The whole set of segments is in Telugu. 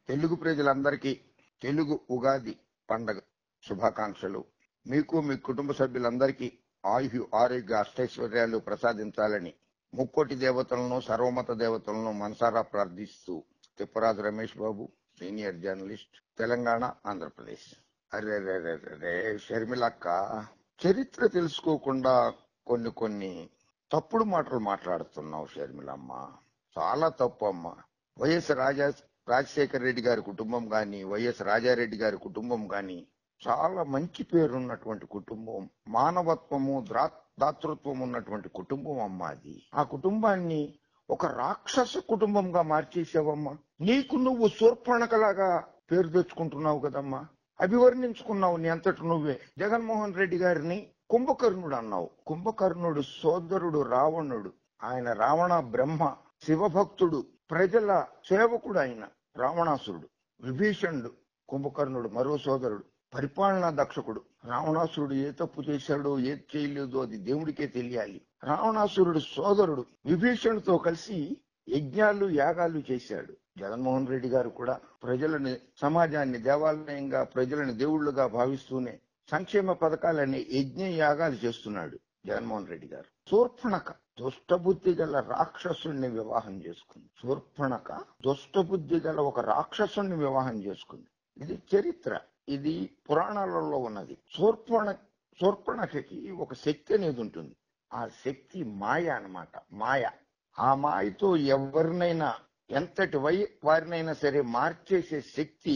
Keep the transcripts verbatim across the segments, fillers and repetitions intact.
తెలుగు ప్రజలందరికీ తెలుగు ఉగాది పండగ శుభాకాంక్షలు. మీకు మీ కుటుంబ సభ్యులందరికీ ఆయు ఆరోగ్య అష్టైశ్వర్యాలు ప్రసాదించాలని ముక్కోటి దేవతలను సర్వమత దేవతలను మనసారా ప్రార్థిస్తూ తిప్పరాజు రమేష్ బాబు, సీనియర్ జర్నలిస్ట్, తెలంగాణ, ఆంధ్రప్రదేశ్. అరే రే షర్మిలక్క, చరిత్ర తెలుసుకోకుండా కొన్ని కొన్ని తప్పుడు మాటలు మాట్లాడుతున్నావు షర్మిలమ్మ. చాలా తప్పు అమ్మా. వైఎస్ రాజా రాజశేఖర రెడ్డి గారి కుటుంబం గాని, వైఎస్ రాజారెడ్డి గారి కుటుంబం గాని చాలా మంచి పేరున్నటువంటి కుటుంబం, మానవత్వము ద్రా దాతృత్వం ఉన్నటువంటి కుటుంబం అమ్మా అది. ఆ కుటుంబాన్ని ఒక రాక్షస కుటుంబంగా మార్చేసావమ్మా. నీకు నువ్వు శూర్పణఖలాగా పేరు తెచ్చుకుంటున్నావు కదమ్మా. అభివర్ణించుకున్నావు నీ అంతటి నువ్వే. జగన్మోహన్ రెడ్డి గారిని కుంభకర్ణుడు అన్నావు. కుంభకర్ణుడు సోదరుడు రావణుడు. ఆయన రావణ బ్రహ్మ, శివభక్తుడు, ప్రజల సేవకుడు. ఆయన రావణాసురుడు. విభీషణుడు కుంభకర్ణుడు మరో సోదరుడు, పరిపాలనా దక్షకుడు. రావణాసురుడు ఏ తప్పు చేశాడో ఏది చేయలేదో అది దేవుడికే తెలియాలి. రావణాసురుడు సోదరుడు విభీషణుడితో కలిసి యజ్ఞాలు యాగాలు చేశాడు. జగన్మోహన్ రెడ్డి గారు కూడా ప్రజలని, సమాజాన్ని దేవాలయంగా, ప్రజలని దేవుళ్లుగా భావిస్తూనే సంక్షేమ పథకాలనే యజ్ఞ యాగాలు చేస్తున్నాడు జగన్మోహన్ రెడ్డి గారు. శూర్పణఖ దుష్టబుద్ధి గల రాక్షసుణ్ణి వివాహం చేసుకుంది. శూర్పణఖ దుష్టబుద్ధి గల ఒక రాక్షసుణ్ణి వివాహం చేసుకుంది. ఇది చరిత్ర, ఇది పురాణాలలో ఉన్నది. శూర్పణ శూర్పణఖకి ఒక శక్తి అనేది ఉంటుంది. ఆ శక్తి మాయ అన్నమాట. మాయ. ఆ మాయతో ఎవరినైనా, ఎంతటి వై వారినైనా సరే మార్చేసే శక్తి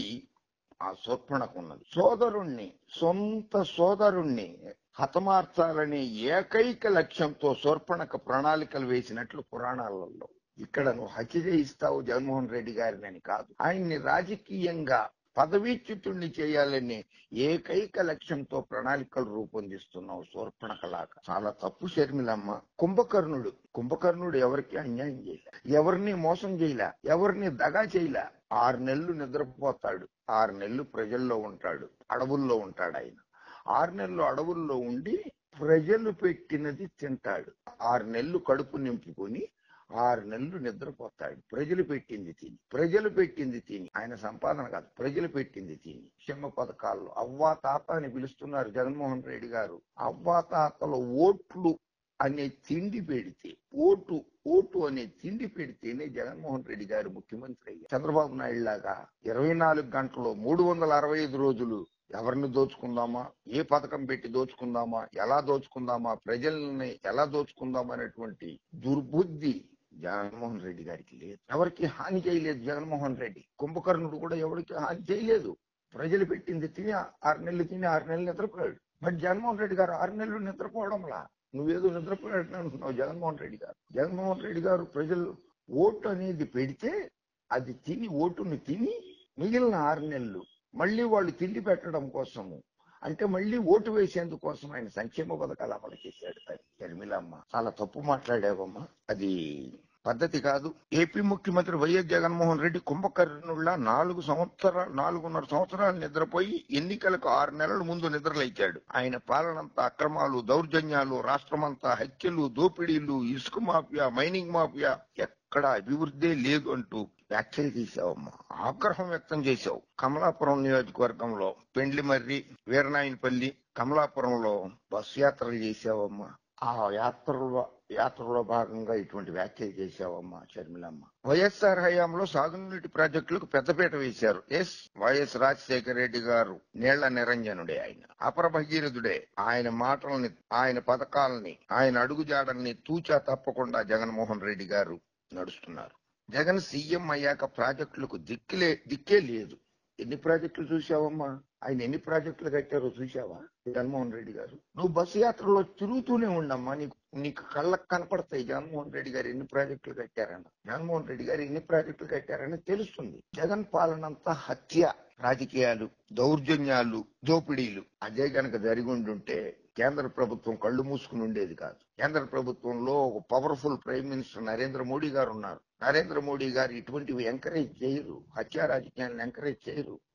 ఆ శూర్పణఖకు ఉన్నది. సోదరుణ్ణి, సొంత సోదరుణ్ణి హతమార్చాలనే ఏకైక లక్ష్యంతో శూర్పణఖ ప్రణాళికలు వేసినట్లు పురాణాలలో. ఇక్కడ నువ్వు హత్య చేయిస్తావు జగన్మోహన్ రెడ్డి గారిని అని కాదు, ఆయన్ని రాజకీయంగా పదవీచ్యుతుణ్ణి చేయాలనే ఏకైక లక్ష్యంతో ప్రణాళికలు రూపొందిస్తున్నావు శూర్పణఖలాగా. చాలా తప్పు షర్మిలమ్మ. కుంభకర్ణుడు కుంభకర్ణుడు ఎవరికి అన్యాయం చేయలే, ఎవరిని మోసం చేయలే, ఎవరిని దగా చేయలే. ఆరు నెలలు నిద్రపోతాడు, ఆరు నెలలు ప్రజల్లో ఉంటాడు, అడవుల్లో ఉంటాడు. ఆయన ఆరు నెలలు అడవుల్లో ఉండి ప్రజలు పెట్టినది తింటాడు. ఆరు నెలలు కడుపు నింపుకొని ఆరు నెలలు నిద్రపోతాడు. ప్రజలు పెట్టింది తిని, ప్రజలు పెట్టింది తిని, ఆయన సంపాదన కాదు, ప్రజలు పెట్టింది తిని. క్షమ పథకాల్లో అవ్వా తాత అని పిలుస్తున్నారు జగన్మోహన్ రెడ్డి గారు. అవ్వా తాతల ఓట్లు అనే తిండి పెడితే, ఓటు ఓటు అనే తిండి పెడితేనే జగన్మోహన్ రెడ్డి గారు ముఖ్యమంత్రి అయ్యారు. చంద్రబాబు నాయుడు లాగా ఇరవై నాలుగు గంటలు మూడు వందల అరవై ఐదు రోజులు ఎవరిని దోచుకుందామా, ఏ పథకం పెట్టి దోచుకుందామా, ఎలా దోచుకుందామా, ప్రజల్ని ఎలా దోచుకుందామా అనేటువంటి దుర్బుద్ధి జగన్మోహన్ రెడ్డి గారికి లేదు. ఎవరికి హాని చేయలేదు జగన్మోహన్ రెడ్డి. కుంభకర్ణుడు కూడా ఎవరికి హాని చేయలేదు. ప్రజలు పెట్టింది తిని ఆరు నెలలు తిని ఆరు నెలలు నిద్రపోయాడు. బట్ జగన్మోహన్ రెడ్డి గారు ఆరు నెలలు నిద్రపోవడంలా. నువ్వేదో నిద్రపోయాడు అంటున్నావు జగన్మోహన్ రెడ్డి గారు. జగన్మోహన్ రెడ్డి గారు ప్రజలు ఓటు అనేది పెడితే అది తిని, ఓటుని తిని మిగిలిన ఆరు నెలలు మళ్లీ వాళ్ళు తిండి పెట్టడం కోసము, అంటే మళ్లీ ఓటు వేసేందుకోసం ఆయన సంక్షేమ పథకాలు అమలు చేశాడు. షర్మిలమ్మ, చాలా తప్పు మాట్లాడావమ్మా. అది పద్ధతి కాదు. ఏపీ ముఖ్యమంత్రి వైఎస్ జగన్మోహన్ రెడ్డి కుంభకర్ణుల్లా నాలుగు సంవత్సరాలు నాలుగున్నర సంవత్సరాలు నిద్రపోయి ఎన్నికలకు ఆరు నెలల ముందు నిద్రలేచాడు. ఆయన పాలనంతా అక్రమాలు, దౌర్జన్యాలు, రాష్ట్రమంతా హత్యలు, దోపిడీలు, ఇసుక మాఫియా, మైనింగ్ మాఫియా, ఎక్కడ అభివృద్ధి లేదు అంటూ వ్యాఖ్యలు చేశావమ్మా. ఆగ్రహం వ్యక్తం చేశావు. కమలాపురం నియోజకవర్గంలో పెండ్లిమర్రి, వీరనాయనపల్లి, కమలాపురంలో బస్సు యాత్రలు చేశావమ్మా. ఆ యాత్రలో యాత్రలో భాగంగా ఇటువంటి వ్యాఖ్యలు చేశావమ్మా షర్మిలమ్మ. వైఎస్ఆర్ హయాంలో సాగునీటి ప్రాజెక్టులకు పెద్దపీట వేశారు. ఎస్, వైఎస్ రాజశేఖర రెడ్డి గారు నీళ్ల నిరంజనుడే. ఆయన అపర భగీరథుడే. ఆయన మాటల్ని, ఆయన పథకాలని, ఆయన అడుగుజాడల్ని తూచా తప్పకుండా జగన్మోహన్ రెడ్డి గారు నడుస్తున్నారు. జగన్ సీఎం అయ్యాక ప్రాజెక్టులకు దిక్కులే దిక్కే లేదు. ఎన్ని ప్రాజెక్టులు చూసావమ్మా? ఆయన ఎన్ని ప్రాజెక్టులు కట్టారో చూసావా జగన్మోహన్ రెడ్డి గారు? నువ్వు బస్సు యాత్రలో తిరుగుతూనే ఉండమ్మా, నీకు నీకు కళ్ళకు కనపడతాయి జగన్మోహన్ రెడ్డి గారు ఎన్ని ప్రాజెక్టులు కట్టారన్న. జగన్మోహన్ రెడ్డి గారు ఎన్ని ప్రాజెక్టులు కట్టారని తెలుస్తుంది. జగన్ పాలనంతా హత్య, రాజకీయాలు, దౌర్జన్యాలు, దోపిడీలు. అదే గనక జరిగి ఉండుంటే కేంద్ర ప్రభుత్వం కళ్ళు మూసుకుని ఉండేది కాదు. కేంద్ర ప్రభుత్వంలో ఒక powerful prime minister Narendra Modi గారు ఉన్నారు. నరేంద్ర మోడీ గారు ఇటువంటివి ఎంకరేజ్ చేయరు, హత్యా రాజకీయాలను ఎంకరేజ్ చేయరు,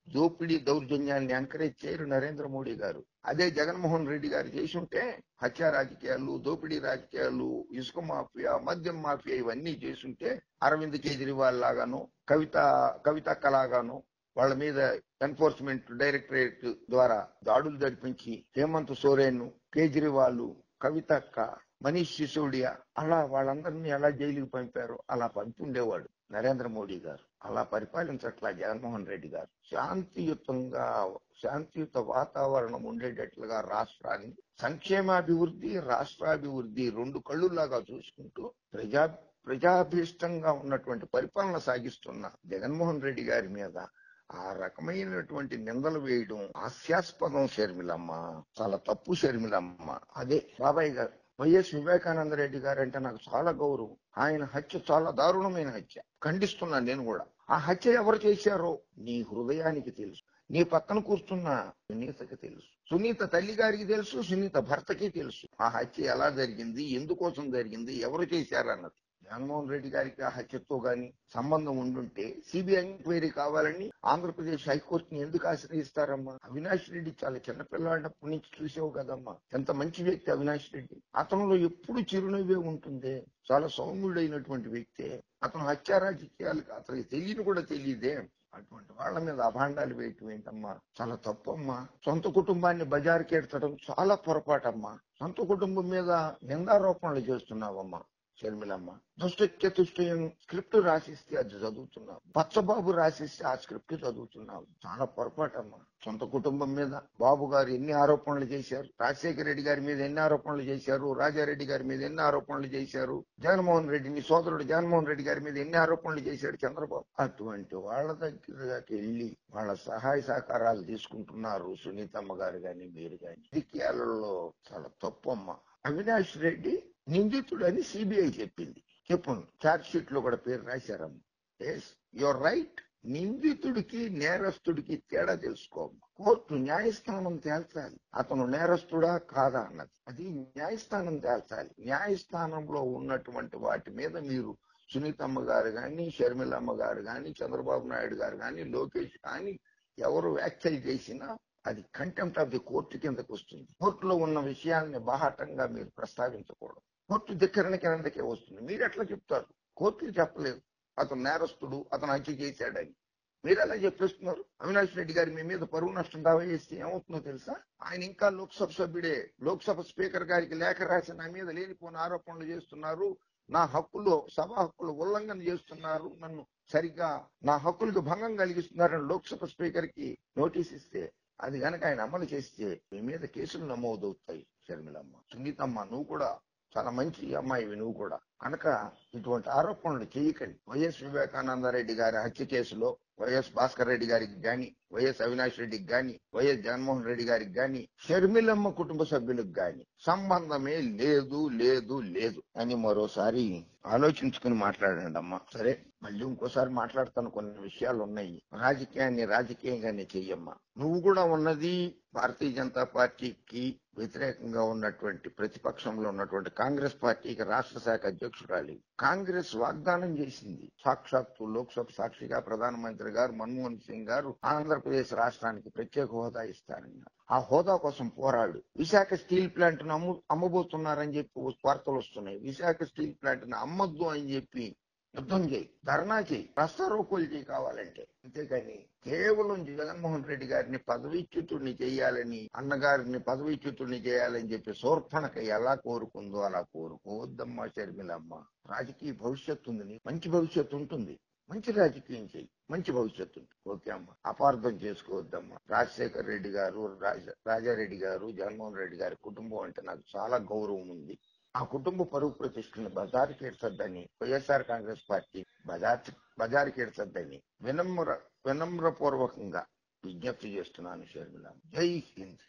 దోపిడీ దౌర్జన్యాన్ని ఎంకరేజ్ చేయరు నరేంద్ర మోడీ గారు. అదే జగన్మోహన్ రెడ్డి గారు చేసి ఉంటే హత్య రాజకీయాలు, దోపిడీ రాజకీయాలు, ఇసుక మాఫియా, మద్యం మాఫియా ఇవన్నీ చేసుంటే అరవింద్ కేజ్రీవాల్ లాగాను, కవిత కవితక్క లాగాను వాళ్ళ మీద ఎన్ఫోర్స్మెంట్ డైరెక్టరేట్ ద్వారా దాడులు జరిపించి హేమంత్ సోరెన్, కేజ్రీవాల్, కవితక్క, మనీష్ సిసోడియా అలా వాళ్ళందరినీ ఎలా జైలుకి పంపారు అలా పంపుండేవాడు నరేంద్ర మోడీ గారు. అలా పరిపాలించట్లా జగన్మోహన్ రెడ్డి గారు. శాంతియుతంగా శాంతియుత వాతావరణం ఉండేటట్లుగా రాష్ట్రాన్ని సంక్షేమాభివృద్ధి, రాష్ట్రాభివృద్ధి రెండు కళ్ళులాగా చూసుకుంటూ ప్రజా ప్రజాభీష్టంగా ఉన్నటువంటి పరిపాలన సాగిస్తున్న జగన్మోహన్ రెడ్డి గారి మీద ఆ రకమైనటువంటి నిందలు వేయడం హాస్యాస్పదం షర్మిలమ్మ. చాలా తప్పు షర్మిలమ్మ. అదే బాబాయ్ గారు వైఎస్ వివేకానంద రెడ్డి గారు అంటే నాకు చాలా గౌరవం. ఆయన హత్య చాలా దారుణమైన హత్య, ఖండిస్తున్నాను నేను కూడా. ఆ హత్య ఎవరు చేశారో నీ హృదయానికి తెలుసు, నీ పక్కన కూర్చున్న సునీతకి తెలుసు, సునీత తల్లి గారికి తెలుసు, సునీత భర్తకి తెలుసు ఆ హత్య ఎలా జరిగింది, ఎందుకోసం జరిగింది, ఎవరు చేశారన్నది. జగన్మోహన్ రెడ్డి గారికి ఆ హత్యతో గాని సంబంధం ఉండుంటే సిబిఐ ఎంక్వైరీ కావాలని ఆంధ్రప్రదేశ్ హైకోర్టుని ఎందుకు ఆశ్రయిస్తారమ్మా? అవినాష్ రెడ్డి చాలా చిన్నపిల్లాడినప్పటి నుంచి చూసావు కదమ్మా, ఎంత మంచి వ్యక్తి అవినాష్ రెడ్డి. అతనిలో ఎప్పుడు చిరునవ్వే ఉంటుంది, చాలా సౌమ్యుడైనటువంటి వ్యక్తే. అతను హత్య రాజకీయాలకు అతనికి తెలియని కూడా తెలియదే. అటువంటి వాళ్ళ మీద అభాండాలు వేయటం ఏంటమ్మా, చాలా తప్పమ్మా. సొంత కుటుంబాన్ని బజారుకి ఎడతడం చాలా పొరపాటమ్మా. సొంత కుటుంబం మీద నిందారోపణలు చేస్తున్నావమ్మా షర్మిలమ్మ. దుష్ట చతుష్టయం స్క్రిప్ట్ రాసిస్తే అది చదువుతున్నావు, పచ్చబాబు రాసిస్తే ఆ స్క్రిప్ట్ చదువుతున్నావు. చాలా పొరపాటమ్మా. సొంత కుటుంబం మీద బాబు గారు ఎన్ని ఆరోపణలు చేశారు, రాజశేఖర రెడ్డి గారి మీద ఎన్ని ఆరోపణలు చేశారు, రాజారెడ్డి గారి మీద ఎన్ని ఆరోపణలు చేశారు, జగన్మోహన్ రెడ్డిని సోదరుడు జగన్మోహన్ రెడ్డి గారి మీద ఎన్ని ఆరోపణలు చేశాడు చంద్రబాబు. అటువంటి వాళ్ళ దగ్గరకి వెళ్ళి వాళ్ళ సహాయ సహకారాలు తీసుకుంటున్నారు సునీతమ్మ గారు గాని మీరు గాని. రాజకీయాలలో చాలా తప్పమ్మా. అవినాష్ రెడ్డి నిందితుడని సిబిఐ చెప్పింది, చెప్పండి. ఛార్జ్ షీట్ లో కూడా పేరు రాశారమ్మా. Yes your right. నిందితుడికి నేరస్తుడికి తేడా తెలుసుకోమ్మా. కోర్టు న్యాయస్థానం తేల్చాలి అతను నేరస్తుడా కాదా అన్నది. అది న్యాయస్థానం తేల్చాలి. న్యాయస్థానంలో ఉన్నటువంటి వాటి మీద మీరు సునీతమ్మ గారు గాని, షర్మిలమ్మ గారు గాని, చంద్రబాబు నాయుడు గారు గాని, లోకేష్ గాని ఎవరు వ్యాఖ్యలు చేసినా అది కంటెంప్ట్ ఆఫ్ ది కోర్టు కిందకు వస్తుంది. కోర్టులో ఉన్న విషయాల్ని బాహాటంగా మీరు ప్రస్తావించకూడదు. కోర్టు ధిక్కరణ కిందకే వస్తుంది. మీరు ఎట్లా చెప్తారు? కోర్టులు చెప్పలేదు అతను నేరస్తుడు, అతను హత్య చేశాడని. మీరు ఎలా చెప్పేస్తున్నారు? అవినాష్ రెడ్డి గారి మీ మీద పరువు నష్టం దావా చేస్తే ఏమవుతుందో తెలుసా? ఆయన ఇంకా లోక్సభ సభ్యుడే. లోక్సభ స్పీకర్ గారికి లేఖ రాసి నా మీద లేనిపోని ఆరోపణలు చేస్తున్నారు, నా హక్కులు సభా హక్కులు ఉల్లంఘన చేస్తున్నారు, నన్ను సరిగ్గా నా హక్కులకు భంగం కలిగిస్తున్నారని లోక్సభ స్పీకర్ కి నోటీస్ ఇస్తే అది కనుక ఆయన అమలు చేస్తే మీ మీద కేసులు నమోదవుతాయి. షర్మిలమ్మ, సునీతమ్మ నువ్వు కూడా చాలా మంచి అమ్మాయివి, నువ్వు కూడా కనుక ఇటువంటి ఆరోపణలు చేయకండి. వైఎస్ వివేకానంద రెడ్డి గారి హత్య కేసులో వైఎస్ భాస్కర్ రెడ్డి గారికి గాని, వైఎస్ అవినాష్ రెడ్డికి గాని, వైఎస్ జగన్మోహన్ రెడ్డి గారికి గాని, షర్మిలమ్మ కుటుంబ సభ్యులకు గాని సంబంధమే లేదు లేదు లేదు అని మరోసారి ఆలోచించుకుని మాట్లాడండి అమ్మా. సరే, మళ్ళీ ఇంకోసారి మాట్లాడతాను. కొన్ని విషయాలు ఉన్నాయి. రాజకీయాన్ని రాజకీయంగానే చెయ్యమ్మా. నువ్వు కూడా ఉన్నది భారతీయ జనతా పార్టీకి వ్యతిరేకంగా ఉన్నటువంటి ప్రతిపక్షంలో ఉన్నటువంటి కాంగ్రెస్ పార్టీకి రాష్ట్ర శాఖ అధ్యక్షురాలి. కాంగ్రెస్ వాగ్దానం చేసింది, సాక్షాత్తు లోక్సభ సాక్షిగా ప్రధానమంత్రి గారు మన్మోహన్ సింగ్ గారు ఆంధ్రప్రదేశ్ రాష్ట్రానికి ప్రత్యేక హోదా ఇస్తారన్నారు. ఆ హోదా కోసం పోరాడు. విశాఖ స్టీల్ ప్లాంట్ ను అమ్ము అమ్మబోతున్నారని చెప్పి వార్తలు వస్తున్నాయి. విశాఖ స్టీల్ ప్లాంట్ ను అమ్మొద్దు అని చెప్పి యుద్ధం చేయి, ధర్నా చేయి, రాస్తారోకోలు చేయి కావాలంటే. అంతేకాని కేవలం జగన్మోహన్ రెడ్డి గారిని పదవీచ్యుతుడిని చేయాలని, అన్నగారిని పదవీచ్యుతుడిని చేయాలని చెప్పి శూర్పణఖ ఎలా కోరుకుందో అలా కోరుకోవద్దమ్మా షర్మిలమ్మ. రాజకీయ భవిష్యత్తు ఉంది, మంచి భవిష్యత్తు ఉంటుంది. మంచి రాజకీయం చేయి, మంచి భవిష్యత్తు ఉంటుంది. ఓకే అమ్మా, అపార్థం చేసుకోవద్దమ్మా. రాజశేఖర రెడ్డి గారు, రాజారెడ్డి గారు, జగన్మోహన్ రెడ్డి గారి కుటుంబం అంటే నాకు చాలా గౌరవం ఉంది. ఆ కుటుంబ పరువు ప్రతిష్టను బజారుకి ఎడ్చొద్దని వైఎస్ఆర్ కాంగ్రెస్ పార్టీ బజార్ బజారుకి ఎడ్చొద్దని వినమ్ర వినమ్రపూర్వకంగా విజ్ఞప్తి చేస్తున్నాను షర్మిల. జై హింద్.